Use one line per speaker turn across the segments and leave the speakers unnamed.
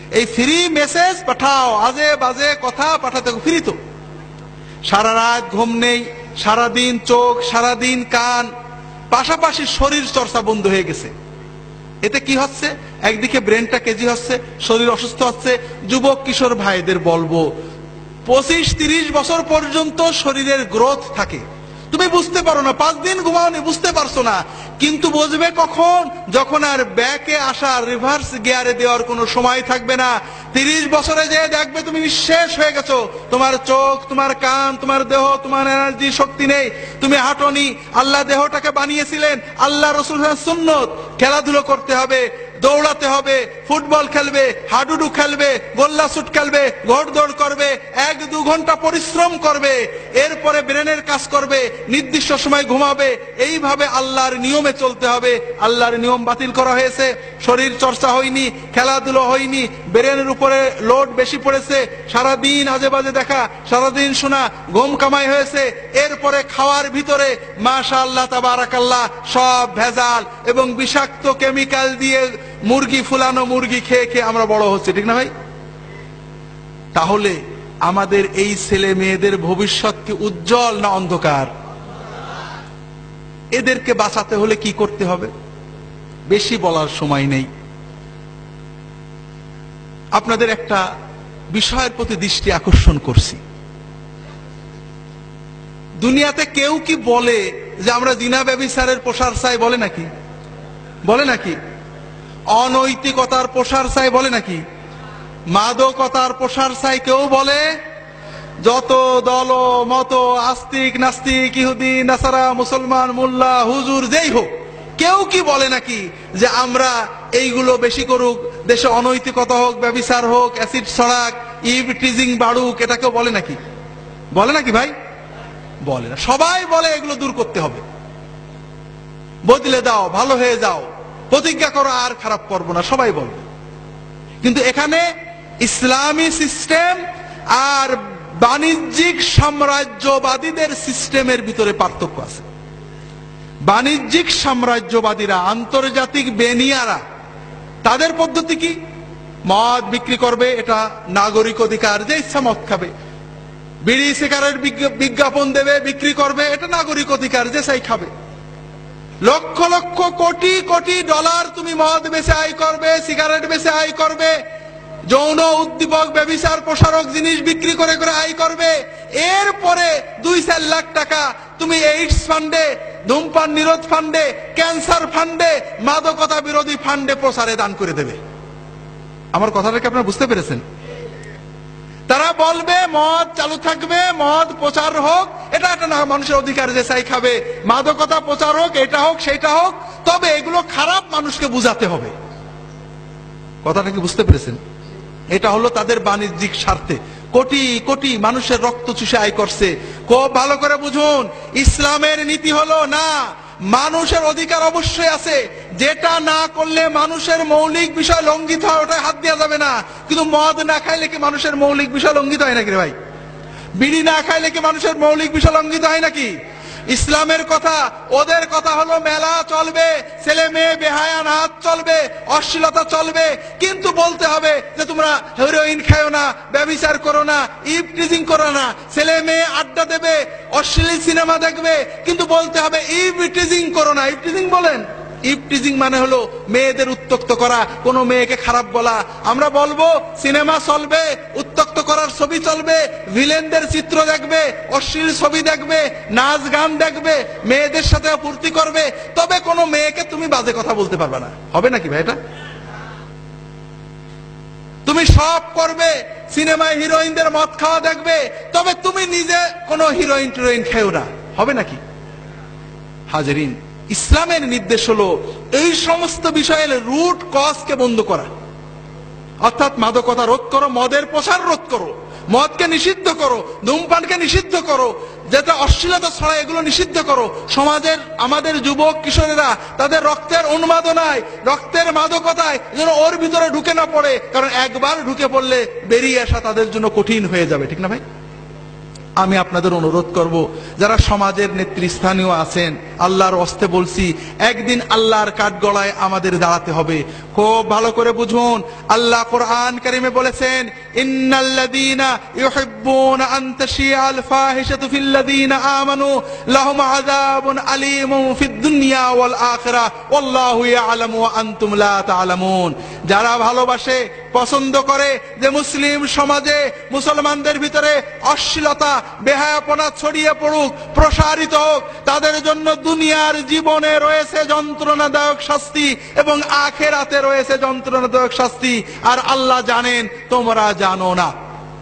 এই free message পাঠাও, আজে বাজে কথা পাঠাতে ফ্রি তো। সারা রাত ঘুম নেই, সারাদিন চোখ, সারাদিন কান, পাশাপাশি শরীর চর্চা বন্ধ হয়ে গেছে। এতে কি হচ্ছে? একদিকে ব্রেনটা কেজি হচ্ছে, শরীর অসুস্থ হচ্ছে। যুবক কিশোর ভাইদের বলবো, 25-30 বছর পর্যন্ত শরীরের গ্রোথ থাকে। তুমি বুঝতে পারো না, 5 দিন ঘুমাওনি, বুঝতে পারছো না, কিন্তু বুঝবে কখন? যখন আর ব্যাকে আসা, রিভার্স গিয়ারে দেওয়ার কোনো সময় থাকবে না। 30 বছরে যে দেখবে তুমি নিঃশেষ হয়ে গেছো, তোমার চোখ, তোমার কান, তোমার দেহ, তোমার এনার্জি, শক্তি নেই, তুমি হাঁটনি। আল্লাহ দেহটাকে বানিয়েছিলেন, আল্লাহ রাসূলের সুন্নত। খেলাধুলো করতে হবে, দৌড়াতে হবে, ফুটবল খেলবে, হাডুডু খেলবে, গোল্লা শুট খেলবে, ঘোড়দৌড় করবে, 1-2 ঘন্টা পরিশ্রম করবে, এরপরে ব্রেনের কাজ করবে, নির্দিষ্ট সময় ঘুমাবে। এইভাবে আল্লাহর নিয়মে চলতে হবে। আল্লাহর নিয়ম বাতিল করা হয়েছে, শরীর চর্চা হয়নি, খেলাধুলো হয়নি, ব্রেনের উপরে লোড বেশি পড়েছে, সারাদিন আজে বাজে দেখা, সারাদিন শোনা, ঘুম কামাই হয়েছে। এরপরে খাওয়ার ভিতরে মাশাআল্লাহ তাবারাকাল্লাহ সব ভেজাল এবং বিষাক্ত কেমিক্যাল দিয়ে মুরগি, ফুলানো মুরগি খেয়ে খেয়ে আমরা বড় হচ্ছি, ঠিক না ভাই? তাহলে আমাদের এই ছেলে মেয়েদের ভবিষ্যৎ কি উজ্জ্বল না অন্ধকার? এদেরকে বাঁচাতে হলে কি করতে হবে? বেশি বলার সময় নেই। আপনাদের একটা বিষয়ের প্রতি দৃষ্টি আকর্ষণ করছি। দুনিয়াতে কেউ কি বলে যে আমরা জিনা ব্যভিচারের প্রসার চাই? বলে নাকি? বলে নাকি? অনৈতিকতার প্রসার চাই? বলে নাকি? মাদকতার প্রসার চাই কেউ বলে? যত দল মত, আস্তিক নাস্তিক, ইহুদি নাসারা, মুসলমান, মোল্লা, হুজুর, যেই হোক, কেউ কি বলে নাকি যে আমরা এইগুলো বেশি করুক, দেশে অনৈতিকতা হোক, ব্যভিচার হোক, অ্যাসিড ছড়াক, ইভ টিজিং বাড়ুক? এটা কেউ বলে নাকি? বলে নাকি ভাই? বলে না। সবাই বলে এগুলো দূর করতে হবে, বদলে দাও, ভালো হয়ে যাও, প্রতিজ্ঞা করো আর খারাপ করবো না, সবাই বলবে। কিন্তু এখানে ইসলামী সিস্টেম আর বাণিজ্যিক সাম্রাজ্যবাদীদের সিস্টেমের ভিতরে পার্থক্য আছে। বাণিজ্যিক সাম্রাজ্যবাদীরা, আন্তর্জাতিক বেনিয়ারা, তাদের পদ্ধতি কি? মদ বিক্রি করবে, এটা নাগরিক অধিকার, যে ইচ্ছা মদ খাবে। বিড়ি সিগারেট বিজ্ঞাপন দেবে, বিক্রি করবে, এটা নাগরিক অধিকার, যে চাই খাবে। লক্ষ লক্ষ কোটি কোটি ডলার তুমি মদ বেচে আয় করবে, সিগারেট বেচে আয় করবে, যৌন উদ্দীপক, ব্যভিচার প্রসারক জিনিস বিক্রি করে করে আয় করবে। এরপরে 2-4 লাখ টাকা তুমি এইডস ফান্ডে, ধূমপান নিরোধ ফান্ডে, ক্যান্সার ফান্ডে, মাদকতা বিরোধী ফান্ডে প্রচারে দান করে দেবে। আমার কথাটা কি আপনারা বুঝতে পেরেছেন? তারা বলবে মদ চালু থাকবে, মদ প্রচার হোক, এটা একটা না মানুষের অধিকার, যে চাই খাবে। মাদকতা প্রচার হোক, এটা হোক সেটা হোক, তবে এগুলো খারাপ, মানুষকে বুঝাতে হবে। কথাটা কি বুঝতে পেরেছেন? এটা হলো তাদের বাণিজ্যিক স্বার্থে কোটি কোটি মানুষের রক্ত চুষে আয় করছে। খুব ভালো করে বুঝুন, ইসলামের নীতি হলো না, মানুষের অধিকার অবশ্যই আছে, যেটা না করলে মানুষের মৌলিক বিষয় লঙ্ঘিত হয় ওটা হাত দেওয়া যাবে না। কিন্তু মদ না খাইলে কি মানুষের মৌলিক বিষয় লঙ্ঘিত হয় নাকি রে ভাই? বিড়ি না খাইলে কি মানুষের মৌলিক বিষয় লঙ্ঘিত হয় নাকি? ইসলামের কথা, ওদের কথা হলো মেলা চলবে, ছেলে মেয়ে বেহায়া নাচ চলবে, অশ্লীলতা চলবে, কিন্তু বলতে হবে যে তোমরা হেরোইন খাও না, ব্যভিচার করো না, ইভ টিজিং করো না। ছেলে মেয়ে আড্ডা দেবে, অশ্লীল সিনেমা দেখবে, কিন্তু বলতে হবে ইভ টিজিং করো না। ইভ টিজিং বলেন? ইভ টিজিং মানে হলো মেয়েদের উত্তক্ত করা, কোনো মেয়েকে খারাপ বলা। আমরা বলবো সিনেমা চলবে, উত্তক্ত করার ছবি চলবে, ভিলেনদের চিত্র দেখবে, অশ্লীল ছবি দেখবে, নাচ গান দেখবে, মেয়েদের সাথে ফুর্তি করবে, তবে কোনো মেয়েকে তুমি বাজে কথা বলতে পারবে না। হবে নাকি ভাই? এটা তুমি সব করবে, সিনেমায় হিরোইনদের মদ খাওয়া দেখবে, তবে তুমি নিজে কোনো হিরোইন টিরোইন খেও না। হবে নাকি? হাজেরিন, ইসলামের নির্দেশ হলো এই সমস্ত বিষয়ের রুট কজকে বন্ধ করা, অর্থাৎ মাদকতা রোধ করো, মদের প্রসার রোধ করো, মদকে নিষিদ্ধ করো, ধূমপানকে নিষিদ্ধ করো, যেটা অশ্লীলতা ছড়া এগুলো নিষিদ্ধ করো। সমাজের আমাদের যুবক কিশোরেরা তাদের রক্তের উন্মাদনায়, রক্তের মাদকতায় যেন ওর ভিতরে ঢুকে না পড়ে, কারণ একবার ঢুকে পড়লে বেরিয়ে আসা তাদের জন্য কঠিন হয়ে যাবে, ঠিক না ভাই? আমি আপনাদের অনুরোধ করব, যারা সমাজের নেতৃস্থানীয় আছেন, আল্লাহর ওয়াস্তে বলছি, একদিন আল্লাহর কাঠগড়ায় আমাদের দাঁড়াতে হবে। খুব ভালো করে বুঝুন, আল্লাহ কোরআন কারীমে বলেছেন, ইন্নাল্লাযীনা ইউহিব্বুনা আন তাশিআল ফাহিশাতু ফিল্লাযীনা আমানু লাহুম আযাবুন আলীমুন ফিদ দুনিয়া ওয়াল আখিরাহ ওয়াল্লাহু ইয়ালামু ওয়া আনতুম লা তা'লামুন। যারা ভালোবাসে, পছন্দ করে যে মুসলিম সমাজে, মুসলমানদের ভিতরে অশ্লীলতা, বেহায়াপনা ছড়িয়ে পড়ুক, প্রসারিত হোক, তাদের জন্য দুনিয়ার জীবনে রয়েছে যন্ত্রণাদায়ক শাস্তি এবং আখিরাতে রয়েছে যন্ত্রণাদায়ক শাস্তি। আর আল্লাহ জানেন, তোমরা জানো না।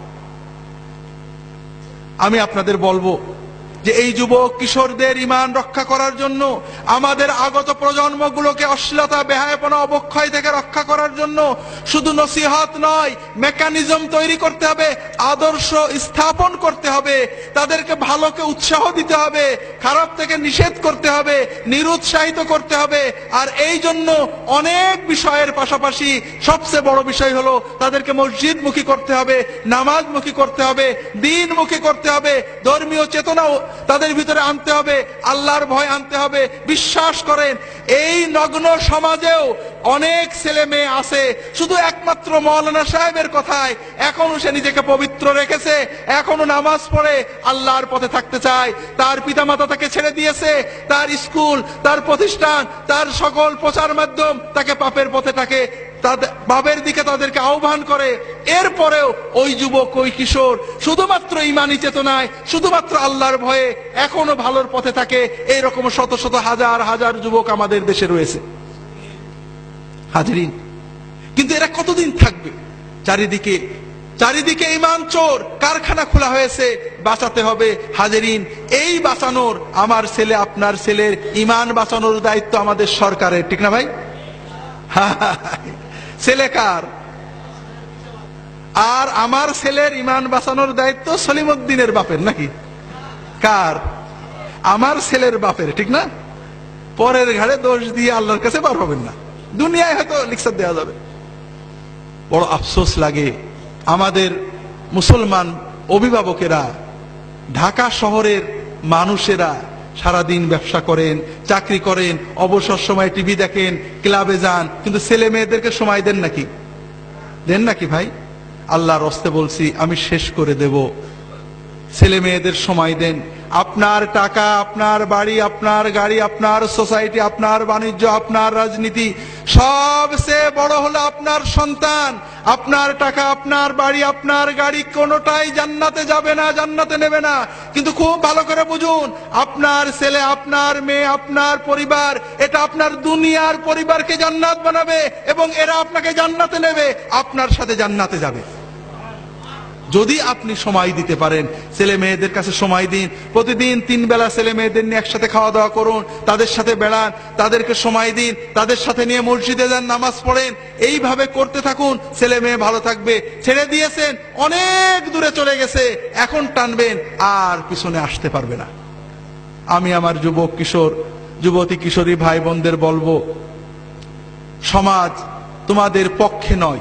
আমি আপনাদের বলবো যে এই যুবক কিশোরদের ঈমান রক্ষা করার জন্য, আমাদের আগত প্রজন্মগুলোকে অশ্লীলতা, বেহায়াপনা, অবক্ষয় থেকে রক্ষা করার জন্য শুধু নসিহত নয়, মেকানিজম তৈরি করতে হবে, আদর্শ স্থাপন করতে হবে, তাদেরকে ভালোকে উৎসাহ দিতে হবে, খারাপ থেকে নিষেধ করতে হবে, নিরুৎসাহিত করতে হবে। আর এই জন্য অনেক বিষয়ের পাশাপাশি সবচেয়ে বড় বিষয় হলো তাদেরকে মসজিদমুখী করতে হবে, নামাজমুখী করতে হবে, দ্বীনমুখী করতে হবে, ধর্মীয় চেতনাও তাদের ভিতরে আনতে হবে, আল্লাহর ভয় আনতে হবে। বিশ্বাস করেন, এই নগ্ন সমাজেও অনেক ছেলে মেয়ে আছে শুধু একমাত্র মাওলানা সাহেবের কথায় এখনো সে নিজেকে পবিত্র রেখেছে, এখনো নামাজ পড়ে আল্লাহর পথে থাকতে চায়। তার পিতামাতা তাকে ছেড়ে দিয়েছে, তার স্কুল, তার প্রতিষ্ঠান, তার সকল প্রচার মাধ্যম তাকে পাপের পথে থাকে, বাবের দিকে তাদেরকে আহ্বান করে। এরপরেও ওই যুবক, ওই কিশোর শুধুমাত্র ঈমানি চেতনায়, শুধুমাত্র আল্লাহর ভয়ে এখনো ভালোর পথে থাকে। এইরকম শত শত হাজার হাজার যুবক আমাদের দেশে রয়েছে। হাজরিন, কিন্তু এরা কতদিন থাকবে? চারিদিকে ঈমান চোর কারখানা খোলা হয়েছে, বাঁচাতে হবে। হাজরিন, এই বাঁচানোর, আমার ছেলে, আপনার ছেলের ঈমান বাঁচানোর দায়িত্ব আমাদের সরকারের, ঠিক না ভাই? ছেলে কার? আর আমার ছেলের ঈমান বাঁচানোর দায়িত্ব সলিমউদ্দিনের বাপের, নাকি কার? আমার ছেলের বাপের, ঠিক না? পরের ঘাড়ে দোষ দিয়ে আল্লাহর কাছে পার হবেন না। দুনিয়ায় হয়তো লিখসার দেওয়া যাবে। বড় আফসোস লাগে, আমাদের মুসলমান অভিভাবকেরা, ঢাকা শহরের মানুষেরা সারাদিন ব্যবসা করেন, চাকরি করেন, অবসর সময় টিভি দেখেন, ক্লাবে যান, কিন্তু ছেলে মেয়েদেরকে সময় দেন নাকি? দেন নাকি ভাই? আল্লাহর হস্তে বলছি, আমি শেষ করে দেব। ছেলে মেয়েদের সময় দেন। আপনার টাকা, আপনার বাড়ি, আপনার গাড়ি, আপনার সোসাইটি, আপনার বাণিজ্য, আপনার রাজনীতি, সবচেয়ে বড় হলো আপনার সন্তান। আপনার টাকা, আপনার বাড়ি, আপনার গাড়ি কোনোটাই জান্নাতে যাবে না, জান্নাতে নেবে না। কিন্তু খুব ভালো করে বুঝুন, আপনার ছেলে, আপনার মেয়ে, আপনার পরিবার, এটা আপনার দুনিয়ার পরিবারকে জান্নাত বানাবে এবং এরা আপনাকে জান্নাতে নেবে, আপনার সাথে জান্নাতে যাবে। যদি আপনি সময় দিতে পারেন, ছেলে মেয়েদের কাছে সময় দিন। প্রতিদিন 3 বেলা ছেলে মেয়েদের নিয়ে একসাথে খাওয়া দাওয়া করুন, তাদের সাথে বেড়ান, তাদেরকে সময় দিন, তাদের সাথে নিয়ে মসজিদে যান, নামাজ পড়েন। এইভাবে করতে থাকুন, ছেলে মেয়ে ভালো থাকবে। ছেড়ে দিয়েছেন, অনেক দূরে চলে গেছে, এখন টানবেন, আর পিছনে আসতে পারবে না। আমি আমার যুবক কিশোর, যুবতী কিশোরী ভাই বোনদের বলবো, সমাজ তোমাদের পক্ষে নয়,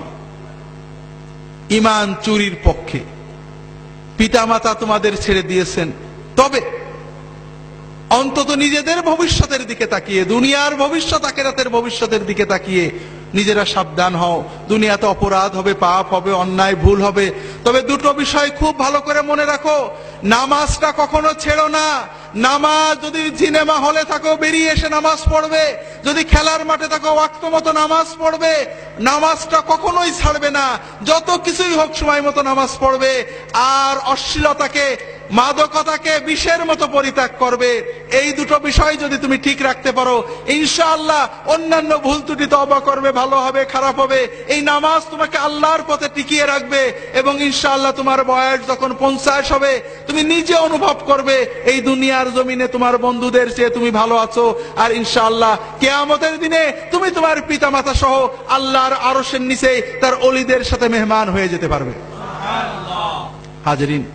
ঈমান চুরির পক্ষে। পিতামাতা তোমাদের ছেড়ে দিয়েছেন, তবে অন্তত নিজেদের ভবিষ্যতের দিকে তাকিয়ে, দুনিয়ার ভবিষ্যৎ, আখিরাতের ভবিষ্যতের দিকে তাকিয়ে নিজেরা সাবধান হও। দুনিয়াতে অপরাধ হবে, পাপ হবে, অন্যায় ভুল হবে, তবে দুটো বিষয় খুব ভালো করে মনে রাখো। নামাজটা কখনো ছেড়ো না। নামাজ, যদি সিনেমা হলে থাকো বেরিয়ে এসে নামাজ পড়বে, যদি খেলার মাঠে থাকো ওয়াক্ত মতো নামাজ পড়বে। নামাজটা কখনোই ছাড়বে না, যত কিছুই হোক সময় মতো নামাজ পড়বে। আর অশ্লীলতাকে, মাদকতাকে বিষের মতো পরিত্যাগ করবে। এই দুটো বিষয় যদি তুমি ঠিক রাখতে পারো, ইনশাআল্লাহ অন্যান্য ভুল ত্রুটি তওবা করবে, ভালো হবে, খারাপ হবে, এই নামাজ তোমাকে আল্লাহর পথে টিকিয়ে রাখবে। এবং ইনশাআল্লাহ তোমার বয়স যখন 50 হবে, তুমি নিজে অনুভব করবে এই দুনিয়ার জমিনে তোমার বন্ধুদের চেয়ে তুমি ভালো আছো। আর ইনশাআল্লাহ কিয়ামতের দিনে তুমি তোমার পিতা মাতা সহ আল্লাহর আরশের নিচে তার ওলিদের সাথে মেহমান হয়ে যেতে পারবে। হাজরিন,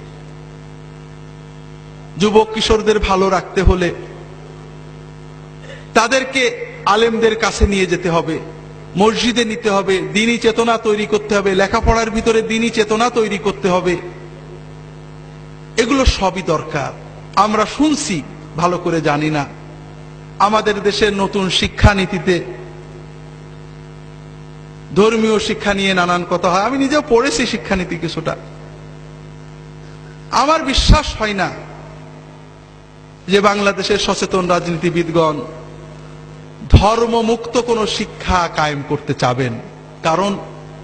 যুবক কিশোরদের ভালো রাখতে হলে তাদেরকে আলেমদের কাছে নিয়ে যেতে হবে, মসজিদে নিতে হবে, দ্বীনি চেতনা তৈরি করতে হবে, লেখাপড়ার ভিতরে দ্বীনি চেতনা তৈরি করতে হবে। এগুলো সবই দরকার। আমরা শুনছি, ভালো করে জানি না। আমাদের দেশের নতুন শিক্ষানীতিতে ধর্মীয় শিক্ষা নিয়ে নানান কথা হয়। আমি নিজেও পড়েছি শিক্ষানীতি কিছুটা। আমার বিশ্বাস হয় না যে বাংলাদেশের সচেতন রাজনীতিবিদগণ ধর্মমুক্ত কোনো শিক্ষা কায়েম করতে চাবেন। কারণ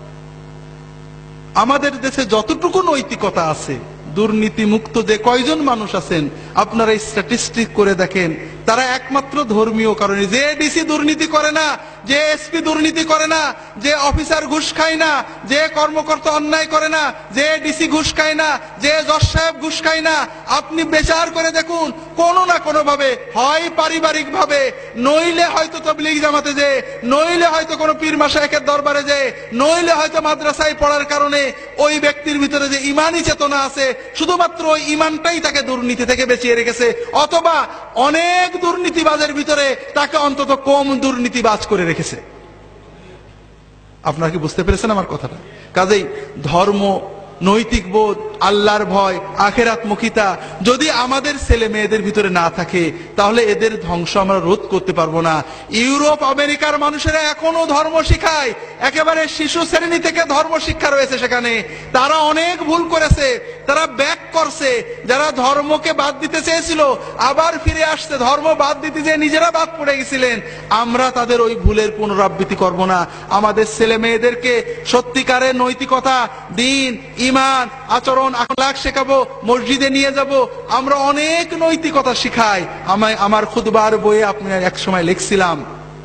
আমাদের দেশে যতটুকু নৈতিকতা আছে, দুর্নীতি মুক্ত যে কয়জন মানুষ আছেন আপনারা স্ট্যাটিস্টিক করে দেখেন, তারা একমাত্র ধর্মীয় কারণে। যে ডিসি দুর্নীতি করে না, যে এসপি দুর্নীতি করে না, যে অফিসার ঘুষ খায় না, যে কর্মকর্তা অন্যায় করে না, যে ডিসি ঘুষ খায় না, যে জজ সাহেব ঘুষ খায় না, আপনি বিচার করে দেখুন কোনো না কোনো ভাবে, হয় পারিবারিক ভাবে, নইলে হয়তো তাবলীগ জামাতে যে, নইলে হয়তো কোনো পীর মাশায়েখের দরবারে যে, নইলে হয়তো মাদ্রাসায় পড়ার কারণে ওই ব্যক্তির ভিতরে যে ইমানি চেতনা আছে, শুধুমাত্র ওই ইমানটাই তাকে দুর্নীতি থেকে বাঁচিয়ে রেখেছে, অথবা অনেক দুর্নীতিবাজের ভিতরে তাকে অন্তত কম দুর্নীতিবাজ করে রেখেছে। আপনারা কি বুঝতে পেরেছেন আমার কথাটা? কাজেই ধর্ম, নৈতিক বোধ, আল্লাহর ভয়, আখিরাতমুখিতা যদি আমাদের ছেলে মেয়েদের ভিতরে না থাকে, তাহলে এদের ধ্বংস আমরা রোধ করতে পারবো না। ইউরোপ আমেরিকার মানুষেরা এখনো ধর্ম শিখায়, একেবারে শিশু শ্রেণী থেকে ধর্ম শিক্ষা রয়েছে সেখানে। তারা অনেক ভুল করেছে, তারা ব্যাক করছে। যারা ধর্মকে বাদ দিতে চেয়েছিল আবার ফিরে আসছে, ধর্ম বাদ দিতে যে নিজেরা বাদ পড়ে গেছিলেন। আমরা তাদের ওই ভুলের পুনরাবৃত্তি করব না। আমাদের ছেলে মেয়েদেরকে সত্যিকারের নৈতিকতা, দ্বীন, ঈমান, আচরণ, আখলাক শেখাবো, মসজিদে নিয়ে যাব। আমরা অনেক নৈতিকতা শিখাই। আমার খুতবার বইয়ে আপনি এক সময় লিখছিলাম,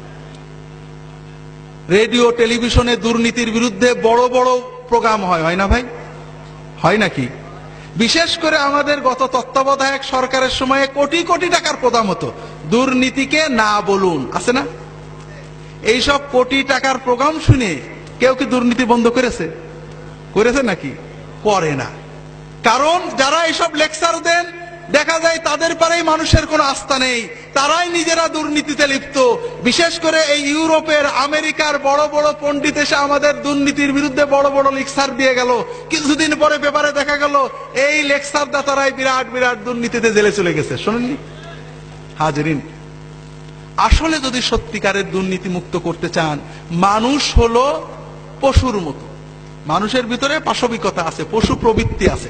রেডিও টেলিভিশনে দুর্নীতির বিরুদ্ধে বড় বড় প্রোগ্রাম হয় না ভাই? হয় নাকি? বিশেষ করে আমাদের গত তত্ত্বাবধায়ক সরকারের সময়ে কোটি কোটি টাকার প্রোগ্রাম হতো, দুর্নীতিকে না বলুন, আছে না? এইসব কোটি টাকার প্রোগ্রাম শুনে কেউ কি দুর্নীতি বন্ধ করেছে? করেছে নাকি? করে না। কারণ যারা এইসব লেকচার দেন, দেখা যায় তাদের পারেই মানুষের কোনো আস্থা নেই, তারাই নিজেরা দুর্নীতিতে লিপ্ত। বিশেষ করে এই ইউরোপের, আমেরিকার বড় বড় পণ্ডিত এসে আমাদের দুর্নীতির বিরুদ্ধে বড় বড় লেকচার দিয়ে গেল, কিছুদিন পরে পেপারে দেখা গেল এই লেকচার দাতারাই বিরাট বিরাট দুর্নীতিতে জেলে চলে গেছে। শোনেননি হাজরিন? আসলে যদি সত্যিকারের দুর্নীতি মুক্ত করতে চান, মানুষ হলো পশুর মতো, মানুষের ভিতরে পাশবিকতা আছে, পশু প্রবৃত্তি আছে।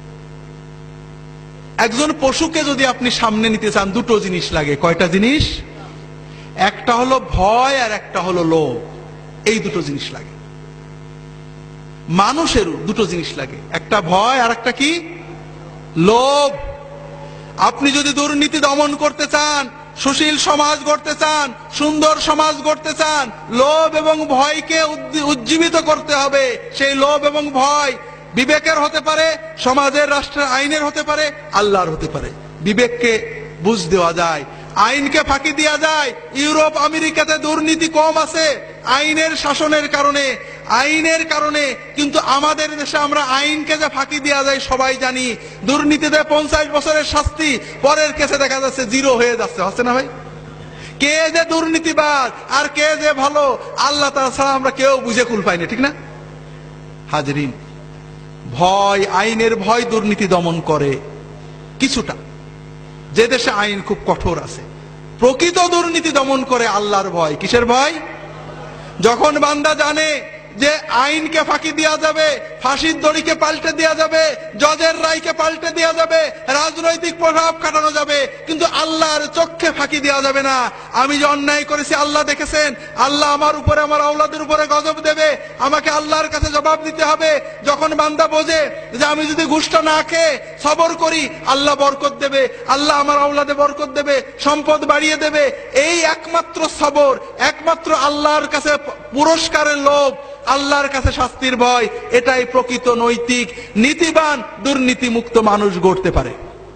একজন পশুকে যদি আপনি সামনে নিতে চান, দুটো জিনিস লাগে। কয়টা জিনিস? একটা হলো ভয় আর একটা হলো লোভ। এই দুটো জিনিস লাগে। মানুষেরও দুটো জিনিস লাগে, একটা ভয় আর একটা কি? লোভ। আপনি যদি দুর্নীতি দমন করতে চান, সুশীল সমাজ গড়তে চান, সুন্দর সমাজ গড়তে চান, লোভ এবং ভয়কে উজ্জীবিত করতে হবে। সেই লোভ এবং ভয় বিবেকের হতে পারে, সমাজের, রাষ্ট্রের আইনের হতে পারে, আল্লাহর হতে পারে। বিবেককে বুঝ দেওয়া যায়, আইনকে ফাঁকি দেওয়া যায়। ইউরোপ আমেরিকাতে দুর্নীতি কম আছে আইনের শাসনের কারণে, আইনের কারণে। কিন্তু আমাদের দেশে আমরা আইনকে যে ফাঁকি দেওয়া যায় সবাই জানি। দুর্নীতিতে 50 বছরের শাস্তি, পরের কেসে দেখা যাচ্ছে 0 হয়ে যাচ্ছে, হচ্ছে না ভাই? কে যে দুর্নীতিবাজ আর কে যে ভালো, আল্লাহ তাআলা ছাড়া আমরা কেউ বুঝে কুল পাই না, ঠিক না হাজরিন? ভয়, আইনের ভয় দুর্নীতি দমন করে কিছুটা। যে দেশে আইন খুব কঠোর আছে, প্রকৃত দুর্নীতি দমন করে আল্লাহর ভয়। কিসের ভয়? যখন বান্দা জানে যে আইনকে ফাঁকি দেওয়া যাবে, ফাঁসির দড়িকে পাল্টে দেওয়া যাবে, জজের রায়কে পাল্টে দেওয়া যাবে, রাজনৈতিক প্রভাব কাটানো যাবে, কিন্তু আল্লাহর চোখে ফাঁকি দেওয়া যাবে না। আমি যে অন্যায় করেছি আল্লাহ দেখেছেন, আল্লাহ আমার উপরে, আমার আওলাদের উপরে গজব দেবে, আমাকে আল্লাহর কাছে জবাব দিতে হবে। যখন বান্দা বোঝে যে আমি যদি ঘুষটা না খেয়ে সবর করি, আল্লাহ বরকত দেবে, আল্লাহ আমার আওলাদে বরকত দেবে, সম্পদ বাড়িয়ে দেবে, এই একমাত্র সবর, একমাত্র আল্লাহর কাছে পুরস্কারের লোভ, আল্লাহর কাছে শাস্তির ভয়, এটাই প্রকৃত নৈতিক নীতিবান দুর্নীতি মুক্ত মানুষ গড়তে পারে।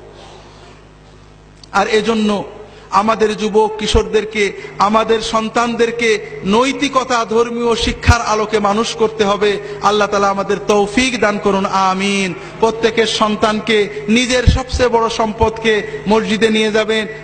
আর এজন্য আমাদের যুবক কিশোরদেরকে, আমাদের সন্তানদেরকে নৈতিকতা, ধর্মীয় শিক্ষার আলোকে মানুষ করতে হবে। আল্লাহ তাআলা আমাদের তৌফিক দান করুন, আমিন। প্রত্যেকের সন্তানকে, নিজের সবচেয়ে বড় সম্পদকে মসজিদে নিয়ে যাবেন,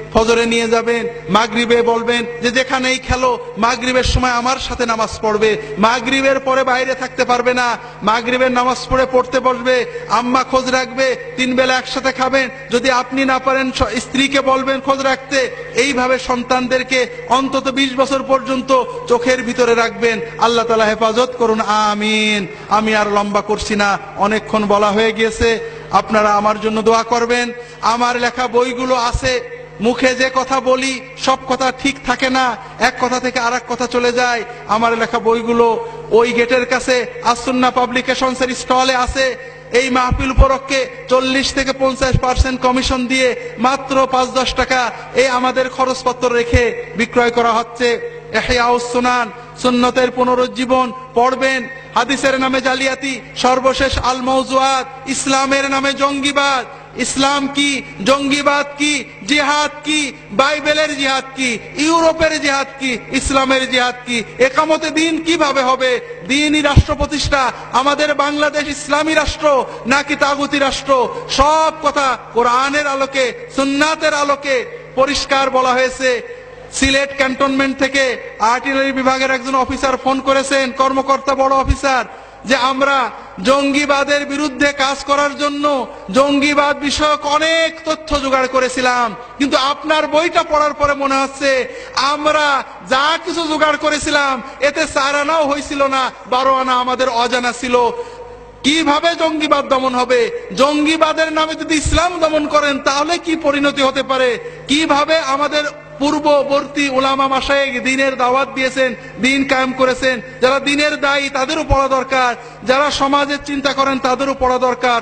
ফজরে নিয়ে যাবেন, মাগরিবে বলবেন যে যেখানেই খেলো মাগরিবের সময় আমার সাথে নামাজ পড়বে, মাগরিবের পরে বাইরে থাকতে পারবে না, মাগরিবের নামাজ পড়তে বসবে, আম্মা খোঁজ রাখবে, 3 বেলা একসাথে খাবেন, যদি আপনি না পারেন স্ত্রীকে বলবেন খোঁজ রাখতে। এইভাবে সন্তানদেরকে অন্তত 20 বছর পর্যন্ত চোখের ভিতরে রাখবেন। আল্লাহ তাআলা হেফাজত করুন, আমিন। আমি আর লম্বা করছি না, অনেকক্ষণ বলা হয়ে গিয়েছে। আপনারা আমার জন্য দোয়া করবেন। আমার লেখা বইগুলো আছে, মুখে যে কথা বলি সব কথা ঠিক থাকে না, এক কথা থেকে আরেক কথা চলে যায়। আমার লেখা বইগুলো ওই গেটের কাছে আসুন্নাহ পাবলিকেশনসের স্টলে আছে। এই মাহফিল উপলক্ষে 40 থেকে 50% কমিশন দিয়ে মাত্র 5-10 টাকা এই আমাদের খরচপত্র রেখে বিক্রয় করা হচ্ছে। ইহয়াউস সুনান, সুন্নতের পুনরুজ্জীবন পড়বেন। হাদিসের নামে জালিয়াতি, সর্বশেষ আল মাওজুআত, ইসলামের নামে জঙ্গিবাদ। ইসলাম কি, জঙ্গিবাদ কি, জিহাদ কি, বাইবেলের জিহাদ কি, ইউরোপের জিহাদ কি, ইসলামের জিহাদ কি, একামতে দিন কিভাবে হবে, দিনই রাষ্ট্র প্রতিষ্ঠা, আমাদের বাংলাদেশ ইসলামী রাষ্ট্র নাকি তাগুতি রাষ্ট্র, সব কথা কোরআনের আলোকে সুন্নাতের আলোকে পরিষ্কার বলা হয়েছে। সিলেট ক্যান্টনমেন্ট থেকে আর্টিলারি বিভাগের একজন অফিসার ফোন করেছেন, কর্মকর্তা, বড় অফিসার, যে আমরা জঙ্গিবাদের বিরুদ্ধে কাজ করার জন্য জঙ্গিবাদ বিষয়ক অনেক তথ্য জোগাড় করেছিলাম, কিন্তু আপনার বইটা পড়ার পরে মনে হচ্ছে আমরা যা কিছু জোগাড় করেছিলাম এতে 4 আনাও হয়েছিল না, 12 আনা আমাদের অজানা ছিল। কিভাবে জঙ্গিবাদ দমন হবে? জঙ্গিবাদের নামে যদি ইসলাম দমন করেন তাহলে কি পরিণতি হতে পারে? কিভাবে আমাদের পূর্ববর্তী উলামা মাশায়েখ দ্বীনের দাওয়াত দিয়েছেন, দ্বীন কায়েম করেছেন, যারা দ্বীনের দায়ী তাদেরও পড়া দরকার, যারা সমাজের চিন্তা করেন তাদেরও পড়া দরকার।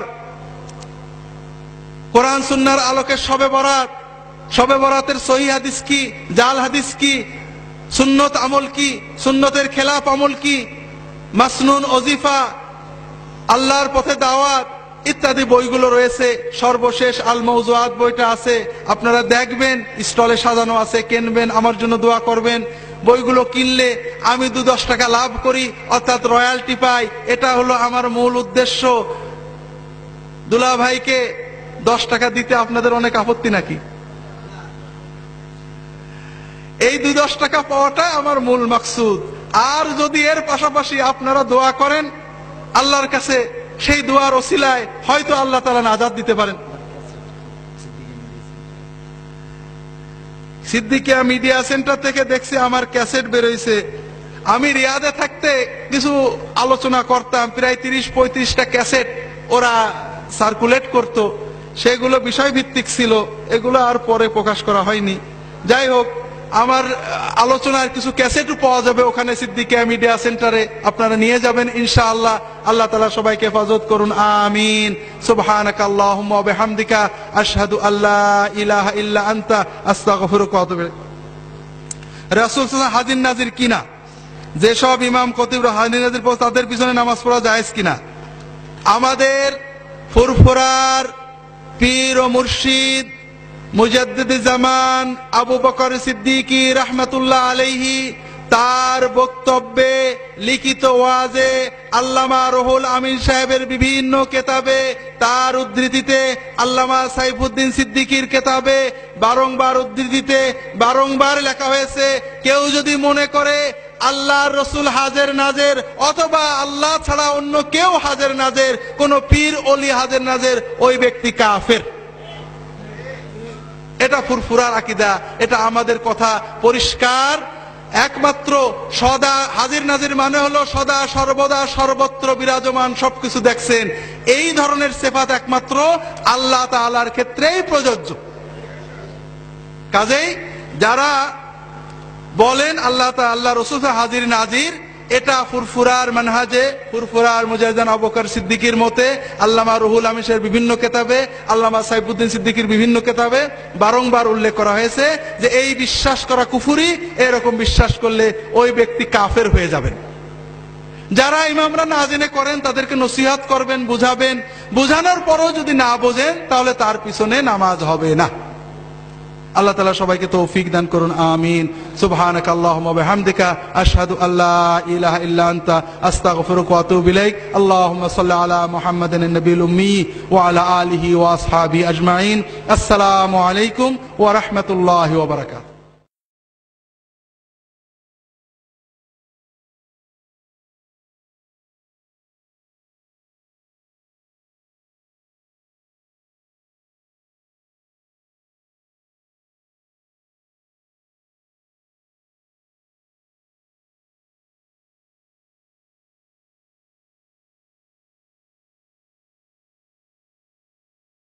কোরআন সুন্নাহর আলোকে শবে বরাত, শবে বরাতের সহিহ হাদিস কি, জাল হাদিস কি, সুন্নত আমল কি, সুন্নতের খেলাফ আমল কি, মাসনুন ওজিফা, আল্লাহর পথে দাওয়াত ইত্যাদি বইগুলো রয়েছে। সর্বশেষ আল মাওজুআত বইটা আছে, আপনারা দেখবেন, স্টলে সাজানো আছে, কিনবেন, আমার জন্য দোয়া করবেন। বইগুলো কিনলে আমি 2-10 টাকা লাভ করি, অর্থাৎ রয়্যালটি পাই, এটা হলো আমার মূল উদ্দেশ্য। দুলা ভাইকে 10 টাকা দিতে আপনাদের অনেক আপত্তি নাকি? এই 2-10 টাকা পাওয়াটা আমার মূল মাকসুদ। আর যদি এর পাশাপাশি আপনারা দোয়া করেন আল্লাহর কাছে, সেই দোয়ার ওসিলায় হয়তো আল্লাহ তাআলা নাজাত দিতে পারেন। সিদ্দিকিয়া মিডিয়া সেন্টার থেকে দেখছি আমার ক্যাসেট বেরোইছে। আমি রিয়াদে থাকতে কিছু আলোচনা করতাম, প্রায় 30-35টা ক্যাসেট ওরা সার্কুলেট করত, সেগুলো বিষয় ভিত্তিক ছিল, এগুলো আর পরে প্রকাশ করা হয়নি। যাই হোক, আমার আলোচনার কিছু ক্যাসেটও পাওয়া যাবে ওখানে সিদ্দিকিয়া মিডিয়া সেন্টারে, আপনারা নিয়ে যাবেন ইনশাআল্লাহ। আল্লাহ তাআলা সবাইকে হেফাজত করুন, আমিন। সুবহানাকাল্লাহুম্মা ওয়া বিহামদিকা আশহাদু আল্লা ইলাহা ইল্লা আনতা আস্তাগফিরুকা ওয়া আতুবু ইলাইক। রাসূল সাল্লাল্লাহু আলাইহি ওয়াসাল্লাম হাজির নাজির কিনা, যেসব ইমাম খতিব হাজির নাজির পড়ে তাদের পিছনে নামাজ পড়া জায়েজ কিনা? আমাদের ফুরফুরার পীর ও মুর্শিদ মুজাদ্দিদ জামান আবু বকর সিদ্দিকী রাহমাতুল্লাহ আলাইহি তার বক্তব্যে, লিখিত ওয়াজে, আল্লামা রুহুল আমিন সাহেবের বিভিন্ন কেতাবে, তার উদ্ধৃতিতে, আল্লামা সাইফুদ্দিন সিদ্দিকীর কেতাবে বারংবার উদ্ধৃতিতে বারংবার লেখা হয়েছে, কেউ যদি মনে করে আল্লাহর রসুল হাজের নাজের অথবা আল্লাহ ছাড়া অন্য কেউ হাজের নাজের, কোন পীর অলি হাজের নাজের, ওই ব্যক্তি কাফের। এটা ফুরফুরার আকীদা, এটা আমাদের কথা পরিষ্কার। একমাত্র সদা হাজির নাজির মানে হলো সদা সর্বদা সর্বত্র বিরাজমান, সবকিছু দেখছেন, এই ধরনের সিফাত একমাত্র আল্লাহ তাআলার ক্ষেত্রেই প্রযোজ্য। কাজেই যারা বলেন আল্লাহ তাআলা রাসূল হাজির নাজির, এটা ফুরফুরার মানহাজে, ফুরফুরার মুজাহিদান আবু বকর সিদ্দিকীর মতে, আল্লামা রুহুল আমিনের বিভিন্ন কেতাবে, আল্লামা সাইফুদ্দিন সিদ্দিকীর বিভিন্ন কেতাবে বারংবার উল্লেখ করা হয়েছে যে এই বিশ্বাস করা কুফরি, এরকম বিশ্বাস করলে ওই ব্যক্তি কাফের হয়ে যাবেন। যারা ইমামরা না জেনে করেন তাদেরকে নসিহত করবেন, বুঝাবেন, বুঝানোর পরও যদি না বোঝেন তাহলে তার পিছনে নামাজ হবে না। আল্লাহ তাআলা সবাইকে তৌফিক দান করুন, আমিন। সুবহানাকা আল্লাহুম্মা ওয়া বিহামদিকা আশহাদু আল্লা ইলাহা ইল্লা আনতা আস্তাগফিরুকা ওয়া আতুবু ইলাইক। আল্লাহুম্মা সাল্লি আলা মুহাম্মাদিন নবিয়্যিল উম্মি ওয়া আলা আলিহি ওয়া আসহাবিহি আজমাইন। আসসালামু আলাইকুম ওয়া রাহমাতুল্লাহি ওয়া বারাকাতুহু।